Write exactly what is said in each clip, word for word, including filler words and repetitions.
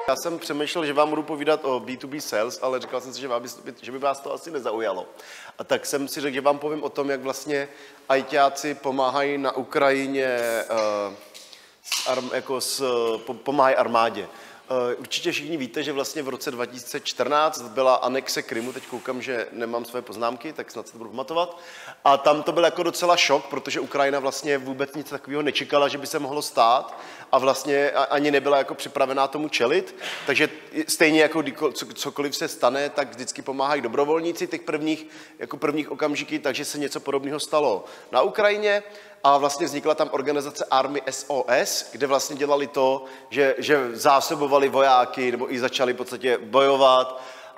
Já jsem přemýšlel, že vám budu povídat o B dvě B sales, ale říkal jsem si, že, vám, že by vás to asi nezaujalo. A tak jsem si řekl, že vám povím o tom, jak vlastně ajťáci pomáhají na Ukrajině, uh, s arm, jako s, po, pomáhají armádě. Uh, určitě všichni víte, že vlastně v roce dva tisíce čtrnáct byla anexe Krymu, teď koukám, že nemám své poznámky, tak snad se to budu pamatovat. A tam to byl jako docela šok, protože Ukrajina vlastně vůbec nic takového nečekala, že by se mohlo stát a vlastně ani nebyla jako připravená tomu čelit. Takže stejně jako cokoliv se stane, tak vždycky pomáhají dobrovolníci těch prvních, jako prvních okamžiky, takže se něco podobného stalo na Ukrajině. A vlastně vznikla tam organizace Army S O S, kde vlastně dělali to, že, že zásobovali vojáky nebo i začali v podstatě bojovat.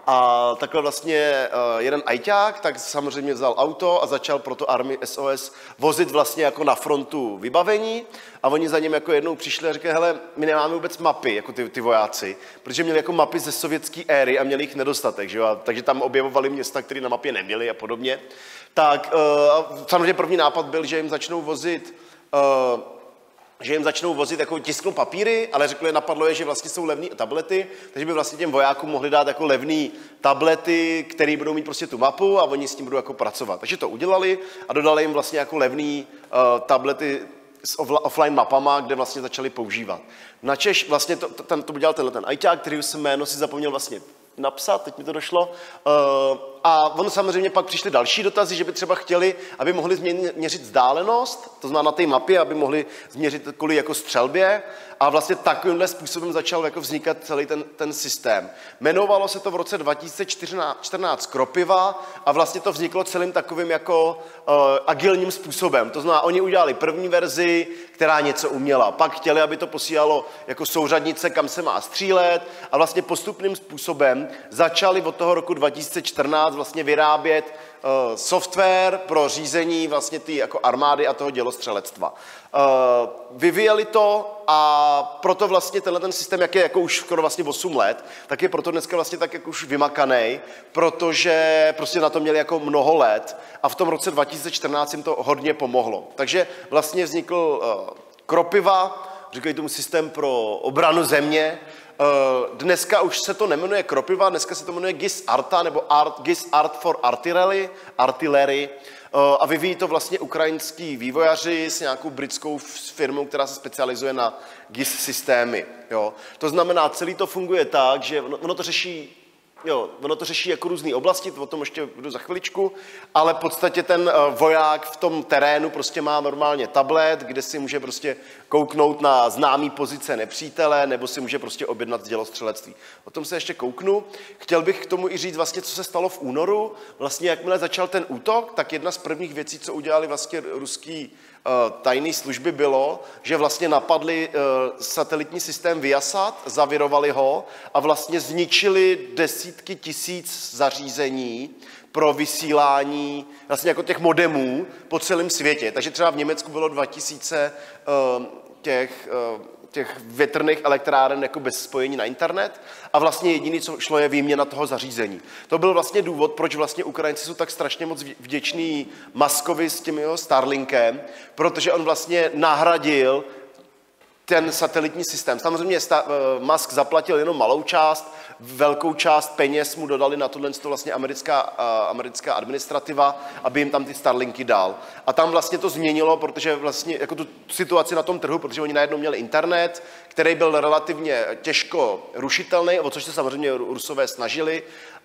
A takhle vlastně jeden ajťák tak samozřejmě vzal auto a začal pro to Army S O S vozit vlastně jako na frontu vybavení a oni za ním jako jednou přišli a řekli, hele, my nemáme vůbec mapy, jako ty, ty vojáci, protože měli jako mapy ze sovětské éry a měli jich nedostatek, že jo? A takže tam objevovali města, které na mapě neměly a podobně. Tak uh, samozřejmě první nápad byl, že jim začnou vozit uh, že jim začnou vozit jako tisknou papíry, ale řekli, napadlo je, že vlastně jsou levné tablety, takže by vlastně těm vojákům mohli dát jako levné tablety, které budou mít prostě tu mapu a oni s tím budou jako pracovat. Takže to udělali a dodali jim vlastně jako levné uh, tablety s offline mapama, kde vlastně začali používat. Načež vlastně to, to, to udělal tenhle ten ajťák, který už jsem jméno si zapomněl vlastně napsat, teď mi to došlo. Uh, a ono samozřejmě pak přišly další dotazy, že by třeba chtěli, aby mohli změřit vzdálenost, to znamená na té mapě, aby mohli změřit kvůli jako střelbě. A vlastně takovýmhle způsobem začal jako vznikat celý ten, ten systém. Jmenovalo se to v roce dva tisíce čtrnáct Kropiva a vlastně to vzniklo celým takovým jako uh, agilním způsobem. To znamená, oni udělali první verzi, která něco uměla. Pak chtěli, aby to posílalo jako souřadnice, kam se má střílet a vlastně postupným způsobem začali od toho roku dva tisíce čtrnáct vlastně vyrábět uh, software pro řízení vlastně ty jako armády a toho dělostřelectva. Uh, vyvíjeli to a proto vlastně tenhle ten systém, jak je jako už skoro vlastně osm let, tak je proto dneska vlastně tak jako už vymakanej, protože prostě na to měli jako mnoho let a v tom roce dva tisíce čtrnáct jim to hodně pomohlo. Takže vlastně vznikl uh, Kropiva, říkají tomu systém pro obranu země. Uh, dneska už se to nemenuje Kropiva, dneska se to jmenuje G I S Arta nebo Art, G I S Art for Artillery, Artillery. Uh, a vyvíjí to vlastně ukrajinský vývojaři s nějakou britskou firmou, která se specializuje na G I S systémy. Jo. To znamená, celý to funguje tak, že ono, ono to řeší Jo, ono to řeší jako různé oblasti, o tom ještě budu za chviličku, ale v podstatě ten voják v tom terénu prostě má normálně tablet, kde si může prostě kouknout na známý pozice nepřítele, nebo si může prostě objednat dělostřelectví. O tom se ještě kouknu. Chtěl bych k tomu i říct vlastně, co se stalo v únoru. Vlastně jakmile začal ten útok, tak jedna z prvních věcí, co udělali vlastně ruský tajné služby bylo, že vlastně napadli satelitní systém Viasat, zavirovali ho a vlastně zničili desítky tisíc zařízení pro vysílání vlastně jako těch modemů po celém světě. Takže třeba v Německu bylo dva tisíce těch, těch větrných elektráren jako bez spojení na internet a vlastně jediný, co šlo, je výměna toho zařízení. To byl vlastně důvod, proč vlastně Ukrajinci jsou tak strašně moc vděční Muskovi s tím jeho Starlinkem, protože on vlastně nahradil ten satelitní systém. Samozřejmě Musk zaplatil jenom malou část, velkou část peněz mu dodali na tohle vlastně americká, americká administrativa, aby jim tam ty Starlinky dal. A tam vlastně to změnilo, protože vlastně jako tu situaci na tom trhu, protože oni najednou měli internet, který byl relativně těžko rušitelný, o což se samozřejmě Rusové snažili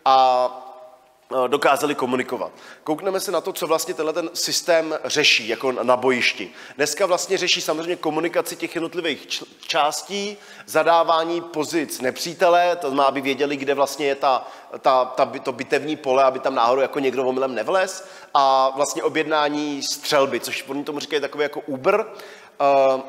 a dokázali komunikovat. Koukneme se na to, co vlastně tenhle ten systém řeší, jako na bojišti. Dneska vlastně řeší samozřejmě komunikaci těch jednotlivých částí, zadávání pozic nepřítele, to znamená, aby věděli, kde vlastně je ta, ta, ta, to bitevní pole, aby tam náhodou jako někdo omylem nevlez, a vlastně objednání střelby, což oni tomu říkají takový jako Uber, uh,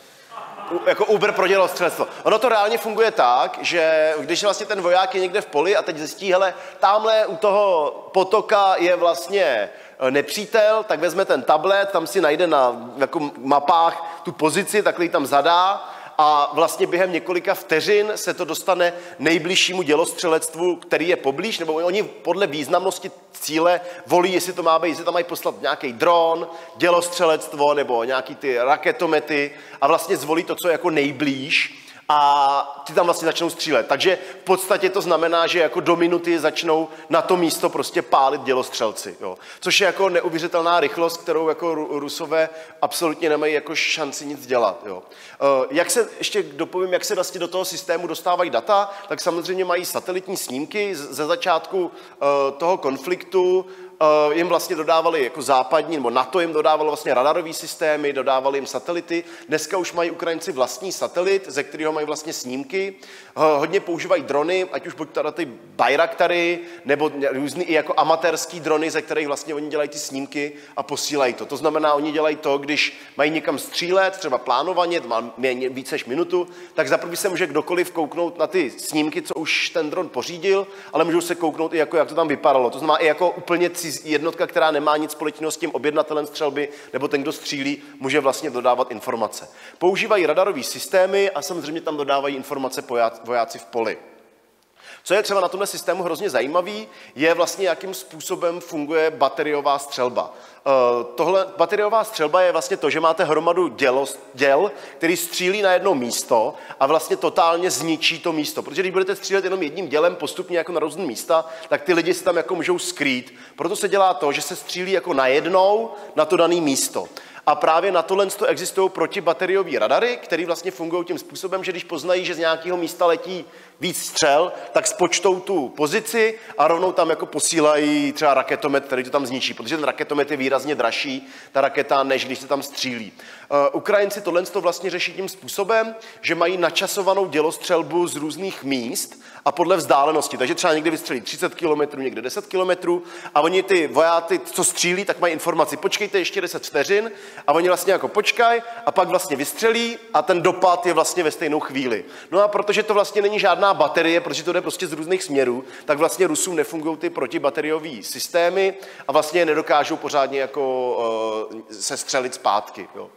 jako Uber pro dělostřelectvo. Ono to reálně funguje tak, že když vlastně ten voják je někde v poli a teď zjistí, hele, tamhle u toho potoka je vlastně nepřítel, tak vezme ten tablet, tam si najde na jako mapách tu pozici, takhle ji tam zadá a vlastně během několika vteřin se to dostane nejbližšímu dělostřelectvu, který je poblíž, nebo oni podle významnosti cíle volí, jestli to má být, jestli tam mají poslat nějaký dron, dělostřelectvo nebo nějaký ty raketomety a vlastně zvolí to, co je jako nejblíž a ty tam vlastně začnou střílet. Takže v podstatě to znamená, že jako do minuty začnou na to místo prostě pálit dělostřelci. Jo. Což je jako neuvěřitelná rychlost, kterou jako Rusové absolutně nemají jako šanci nic dělat. Jo. Jak se, ještě dopovím, jak se vlastně do toho systému dostávají data, tak samozřejmě mají satelitní snímky ze začátku toho konfliktu, jim vlastně dodávali jako západní, nebo NATO jim dodávalo vlastně radarové systémy, dodávali jim satelity. Dneska už mají Ukrajinci vlastní satelit, ze kterého mají vlastně snímky. Hodně používají drony, ať už buď teda ty Bayraktary, nebo různý i jako amatérský drony, ze kterých vlastně oni dělají ty snímky a posílají to. To znamená, oni dělají to, když mají někam střílet, třeba plánovaně, to má více než minutu, tak zaprvé se může kdokoliv kouknout na ty snímky, co už ten dron pořídil, ale můžou se kouknout i jako, jak to tam vypadalo. To znamená i jako úplně jednotka, která nemá nic společného s tím objednatelem střelby, nebo ten, kdo střílí, může vlastně dodávat informace. Používají radarové systémy a samozřejmě tam dodávají informace vojáci v poli. Co je třeba na tomhle systému hrozně zajímavý, je vlastně, jakým způsobem funguje bateriová střelba. Tohle bateriová střelba je vlastně to, že máte hromadu děl, děl, který střílí na jedno místo a vlastně totálně zničí to místo. Protože když budete střílet jenom jedním dělem postupně jako na různý místa, tak ty lidi se tam jako můžou skrýt. Proto se dělá to, že se střílí jako najednou na to dané místo. A právě na tohle existují protibateriové radary, které vlastně fungují tím způsobem, že když poznají, že z nějakého místa letí víc střel, tak spočtou tu pozici a rovnou tam jako posílají třeba raketomet, který to tam zničí, protože ten raketomet je výrazně dražší, ta raketa, než když se tam střílí. Uh, Ukrajinci tohle vlastně řeší tím způsobem, že mají načasovanou dělostřelbu z různých míst a podle vzdálenosti. Takže třeba někdy vystřelí třicet kilometrů, někde deset kilometrů a oni ty vojáci, co střílí, tak mají informaci, počkejte ještě deset vteřin a oni vlastně jako počkají a pak vlastně vystřelí a ten dopad je vlastně ve stejnou chvíli. No a protože to vlastně není žádná baterie, protože to jde prostě z různých směrů, tak vlastně Rusům nefungují ty protibateriové systémy a vlastně nedokážou pořádně jako uh, se střelit zpátky. Jo.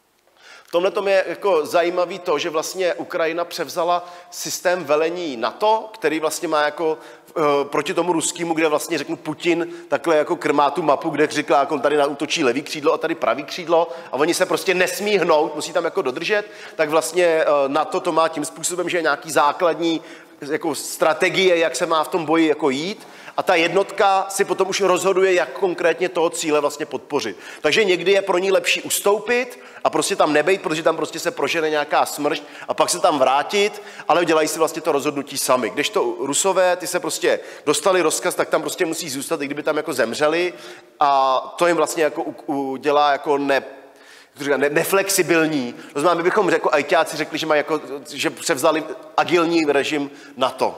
V tomhle tom je jako zajímavý to, že vlastně Ukrajina převzala systém velení NATO, který vlastně má jako uh, proti tomu ruskému, kde vlastně řeknu Putin takhle jako krmá tu mapu, kde říká, jak on tady útočí levý křídlo a tady pravý křídlo a oni se prostě nesmí hnout, musí tam jako dodržet, tak vlastně uh, NATO to má tím způsobem, že je nějaký základní jako strategie, jak se má v tom boji jako jít a ta jednotka si potom už rozhoduje, jak konkrétně toho cíle vlastně podpořit. Takže někdy je pro ní lepší ustoupit a prostě tam nebejt, protože tam prostě se prožene nějaká smršť a pak se tam vrátit, ale dělají si vlastně to rozhodnutí sami. Kdežto Rusové, ty se prostě dostali rozkaz, tak tam prostě musí zůstat, i kdyby tam jako zemřeli a to jim vlastně jako udělá jako ne Ne, neflexibilní. To znamená, my bychom jako ajťáci řekli, že, mají jako, že převzali agilní režim NATO.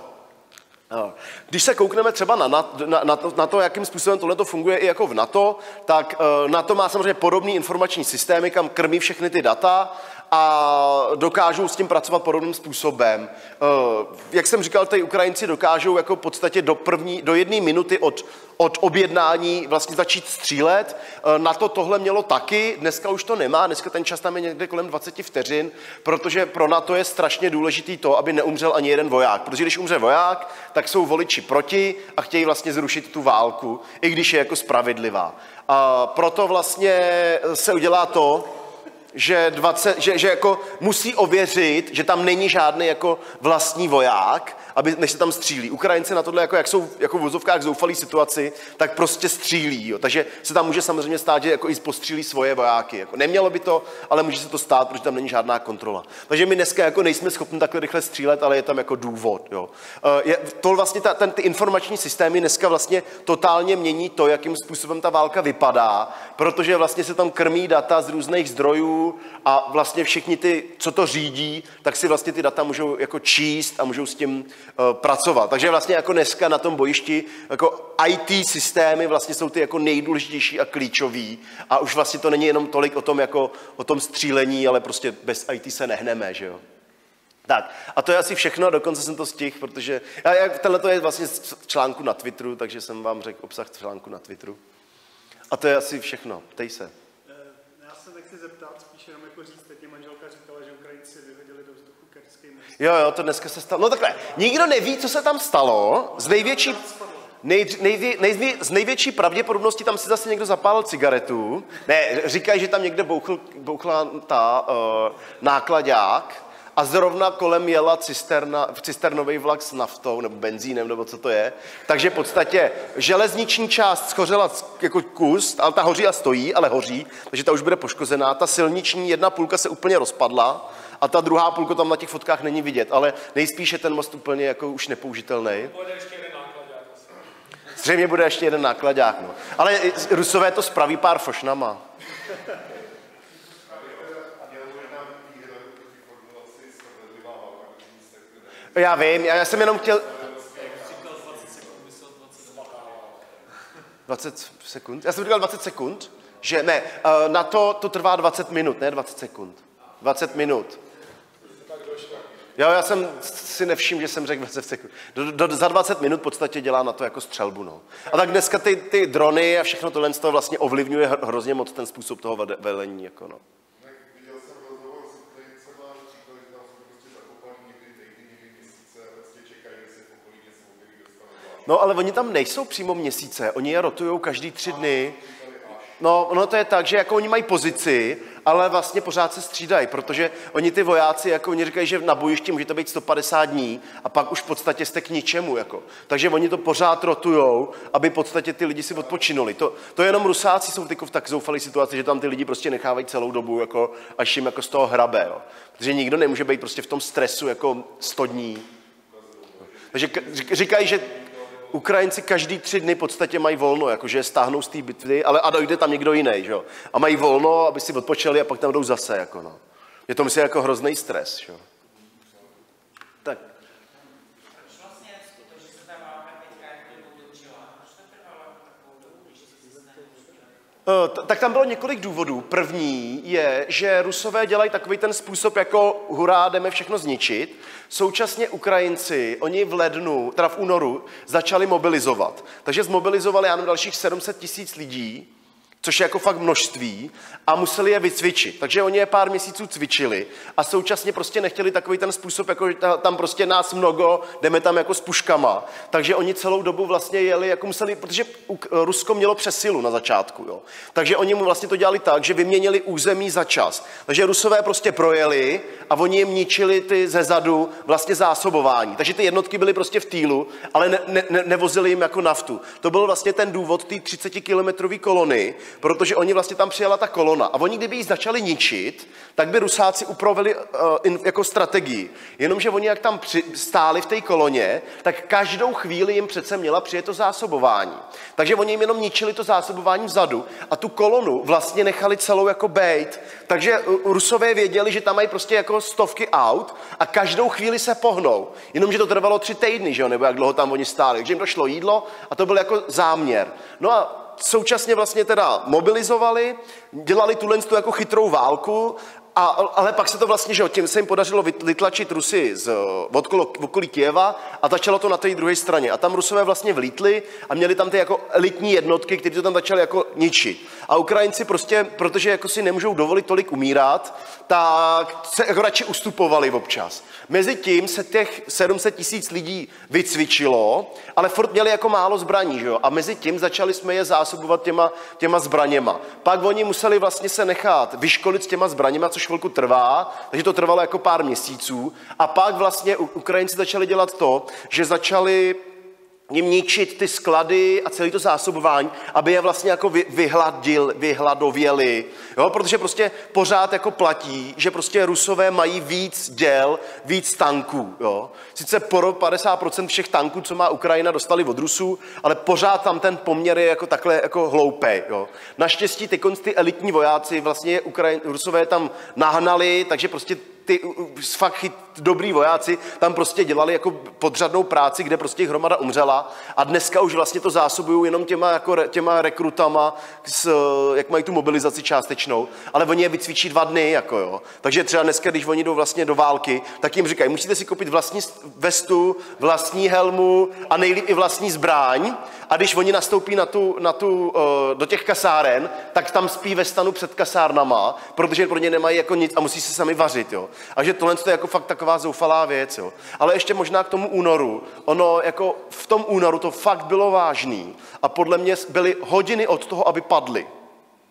Když se koukneme třeba na, na, na, to, na to, jakým způsobem tohle funguje i jako v NATO, tak uh, NATO má samozřejmě podobný informační systémy, kam krmí všechny ty data a dokážou s tím pracovat podobným způsobem. Uh, jak jsem říkal, tady Ukrajinci dokážou jako v podstatě do, první, do jedné minuty od, od objednání vlastně začít střílet. Uh, NATO tohle mělo taky, dneska už to nemá, dneska ten čas tam je někde kolem dvacet vteřin, protože pro NATO je strašně důležitý to, aby neumřel ani jeden voják. Protože když umře voják, tak jsou voliči proti a chtějí vlastně zrušit tu válku, i když je jako spravedlivá. A proto vlastně se udělá to, že, dvacet, že, že jako musí ověřit, že tam není žádný jako vlastní voják, aby, než se tam střílí. Ukrajinci na tohle, jako, jak jsou jako v vozovkách zoufalý situaci, tak prostě střílí. Jo. Takže se tam může samozřejmě stát, že jako i postřílí svoje vojáky. Jako nemělo by to, ale může se to stát, protože tam není žádná kontrola. Takže my dneska jako nejsme schopni takhle rychle střílet, ale je tam jako důvod. Jo. Je, to vlastně ta, ten, ty informační systémy dneska vlastně totálně mění to, jakým způsobem ta válka vypadá, protože vlastně se tam krmí data z různých zdrojů a vlastně všichni ty, co to řídí, tak si vlastně ty data můžou jako číst a můžou s tím pracovat. Takže vlastně jako dneska na tom bojišti jako í té systémy vlastně jsou ty jako nejdůležitější a klíčový a už vlastně to není jenom tolik o tom jako o tom střílení, ale prostě bez í té se nehneme, že jo. Tak, a to je asi všechno, dokonce jsem to stihl, protože já, já, tenhle to je vlastně z článku na Twitteru, takže jsem vám řekl obsah článku na Twitteru. A to je asi všechno, ptej se. Já se nechci zeptat, spíš jenom jako říct, teď mě manželka říkala, že Ukrajinci vyhodili do vzduchu kerský most. Jo, jo, to dneska se stalo. No takhle, nikdo neví, co se tam stalo. Z největší, nej, nejvě, nejvě, z největší pravděpodobnosti tam si zase někdo zapálil cigaretu. Ne, říkají, že tam někde bouchl, bouchla ta uh, nákladák a zrovna kolem jela cisterna, cisternový vlak s naftou nebo benzínem, nebo co to je. Takže v podstatě železniční část schořela jako kus, ale ta hoří a stojí, ale hoří, takže ta už bude poškozená. Ta silniční jedna půlka se úplně rozpadla a ta druhá půlka tam na těch fotkách není vidět, ale nejspíš je ten most úplně jako už nepoužitelný. Zřejmě bude ještě jeden nákladák, no. Ale Rusové to spraví pár fošnama. Já vím, já jsem jenom chtěl... dvacet sekund? Já jsem říkal dvacet sekund, že ne, na to to trvá dvacet minut, ne dvacet sekund. dvacet minut. Jo, já jsem si nevšiml, že jsem řekl dvacet sekund. Do, do, za dvacet minut v podstatě dělá na to jako střelbu, no. A tak dneska ty, ty drony a všechno tohle z toho vlastně ovlivňuje hrozně moc ten způsob toho velení, jako no. No, ale oni tam nejsou přímo měsíce, oni je rotujou každý tři dny. No, ono to je tak, že jako oni mají pozici, ale vlastně pořád se střídají, protože oni ty vojáci, jako oni říkají, že na bojišti může to být sto padesát dní a pak už v podstatě jste k ničemu, jako. Takže oni to pořád rotujou, aby v podstatě ty lidi si odpočinuli. To, to jenom Rusáci jsou v tak zoufalé situaci, že tam ty lidi prostě nechávají celou dobu, jako, až jim jako z toho hrabe, jo. Protože nikdo nemůže být prostě v tom stresu jako sto dní. Takže říkají, že Ukrajinci každý tři dny v podstatě mají volno, jakože stáhnou z té bitvy, ale a dojde tam někdo jiný, že jo. A mají volno, aby si odpočali a pak tam jdou zase, jako no. Je to myslím jako hrozný stres, že jo. Tak. Proč vlastně to, že se ta válka teďka jako utočila, proč to trvalo takovou dobu, když jsi se Uh, tak tam bylo několik důvodů. První je, že Rusové dělají takový ten způsob, jako hurá, jdeme všechno zničit. Současně Ukrajinci, oni v lednu, teda v únoru, začali mobilizovat. Takže zmobilizovali, já nevím, dalších sedm set tisíc lidí, což je jako fakt množství, a museli je vycvičit. Takže oni je pár měsíců cvičili a současně prostě nechtěli takový ten způsob, jako tam prostě nás mnoho, jdeme tam jako s puškama. Takže oni celou dobu vlastně jeli, jako museli, protože Rusko mělo přesilu na začátku, jo. Takže oni mu vlastně to dělali tak, že vyměnili území za čas. Takže Rusové prostě projeli a oni jim ničili ty zezadu vlastně zásobování. Takže ty jednotky byly prostě v týlu, ale ne, ne, nevozili jim jako naftu. To byl vlastně ten důvod té třicetikilometrové kolony, protože oni vlastně tam přijela ta kolona a oni kdyby ji začali ničit, tak by Rusáci upravili uh, in, jako strategii. Jenomže oni jak tam při, stáli v té koloně, tak každou chvíli jim přece měla přijet to zásobování. Takže oni jim jenom ničili to zásobování vzadu a tu kolonu vlastně nechali celou jako bejt. Takže uh, Rusové věděli, že tam mají prostě jako stovky aut a každou chvíli se pohnou. Jenomže to trvalo tři týdny, že jo, nebo jak dlouho tam oni stáli. Takže jim došlo jídlo a to byl jako záměr. No a současně vlastně teda mobilizovali, dělali tuhle tu jako chytrou válku, a, ale pak se to vlastně, že tím se jim podařilo vytlačit Rusy z okolí Kyjeva a začalo to na té druhé straně. A tam Rusové vlastně vlítli a měli tam ty jako elitní jednotky, které to tam začaly jako ničit. A Ukrajinci prostě, protože jako si nemůžou dovolit tolik umírat, tak se jako radši ustupovali občas. Mezitím se těch sedm set tisíc lidí vycvičilo, ale furt měli jako málo zbraní, že jo? A mezitím začali jsme je zásobovat těma, těma zbraněma. Pak oni museli vlastně se nechat vyškolit s těma zbraněma, což chvilku trvá, takže to trvalo jako pár měsíců. A pak vlastně Ukrajinci začali dělat to, že začali jim ničit ty sklady a celé to zásobování, aby je vlastně jako vyhladil, vyhladověli. Jo? Protože prostě pořád jako platí, že prostě Rusové mají víc děl, víc tanků. Jo? Sice padesát procent všech tanků, co má Ukrajina, dostali od Rusů, ale pořád tam ten poměr je jako takhle jako hloupej. Jo? Naštěstí ty, ty elitní vojáci vlastně Ukrajin, Rusové tam nahnali, takže prostě ty fakt chyt, dobrý vojáci tam prostě dělali jako podřadnou práci, kde prostě jich hromada umřela a dneska už vlastně to zásobují jenom těma, jako re, těma rekrutama, s, jak mají tu mobilizaci částečnou, ale oni je vycvičí dva dny, jako jo. Takže třeba dneska, když oni jdou vlastně do války, tak jim říkají, musíte si koupit vlastní vestu, vlastní helmu a nejlíp i vlastní zbraň a když oni nastoupí na tu, na tu, do těch kasáren, tak tam spí ve stanu před kasárnama, protože pro ně nemají jako nic a musí se sami vařit, jo. A že tohle je jako fakt taková zoufalá věc, jo. Ale ještě možná k tomu únoru. Ono jako v tom únoru to fakt bylo vážný a podle mě byly hodiny od toho, aby padly.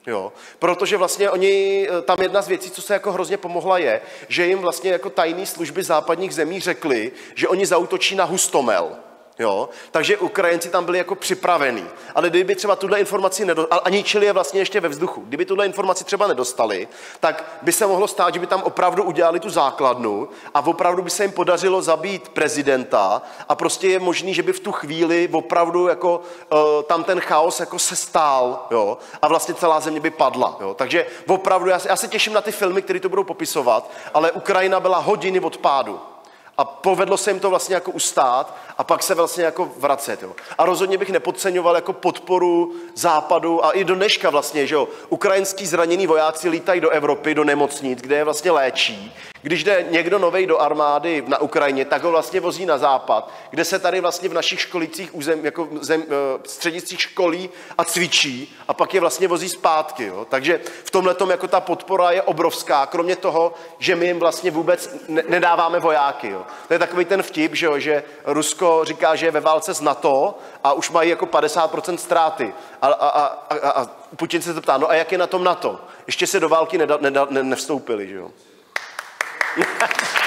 Jo, protože vlastně oni, tam jedna z věcí, co se jako hrozně pomohla je, že jim vlastně jako tajné služby západních zemí řekly, že oni zaútočí na Hustomel. Jo, takže Ukrajinci tam byli jako připravení. Ale kdyby třeba tuhle informaci nedostali, a ničili je vlastně ještě ve vzduchu, kdyby tuhle informaci třeba nedostali, tak by se mohlo stát, že by tam opravdu udělali tu základnu a opravdu by se jim podařilo zabít prezidenta a prostě je možný, že by v tu chvíli opravdu jako uh, tam ten chaos jako se stál, jo, a vlastně celá země by padla, jo. Takže opravdu já se, já se těším na ty filmy, které to budou popisovat, ale Ukrajina byla hodiny od pádu. A povedlo se jim to vlastně jako ustát a pak se vlastně jako vracet. Jo. A rozhodně bych nepodceňoval jako podporu západu a i do dneška vlastně, že jo. Ukrajinský zranění vojáci lítají do Evropy, do nemocnic, kde je vlastně léčí. Když jde někdo novej do armády na Ukrajině, tak ho vlastně vozí na západ, kde se tady vlastně v našich školicích územ, jako zem, střediscích školí a cvičí a pak je vlastně vozí zpátky. Jo. Takže v tomhletom jako ta podpora je obrovská, kromě toho, že my jim vlastně vůbec ne- nedáváme vojáky. Jo. To je takový ten vtip, že, jo, že Rusko říká, že je ve válce s NATO a už mají jako padesát procent ztráty. A, a, a, a, a Putin se zeptá, no a jak je na tom NATO? Ještě se do války neda, neda, ne, nevstoupili, že jo.